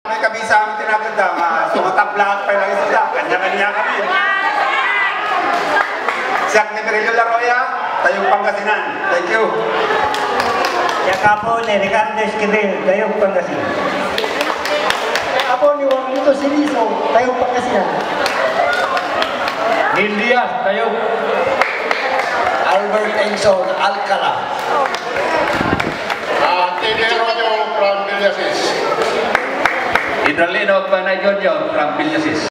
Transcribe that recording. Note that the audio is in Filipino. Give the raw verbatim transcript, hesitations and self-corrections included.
May kami sa amin tinaganda, sumatablahat pa lang isuda, kanya-kanya kami. Siak ni Perillo Laroya, Tayong Pangasinan. Thank you. Siak po ni Ricardo Esquivel, Tayong Pangasinan. Ako ni Juanito Siliso, Tayong Pangasinan. Neil Diaz, Tayong. Albert Enson, Alcala. Uh, Tidero from Villasis. Idralino Panayoyo from Villasis.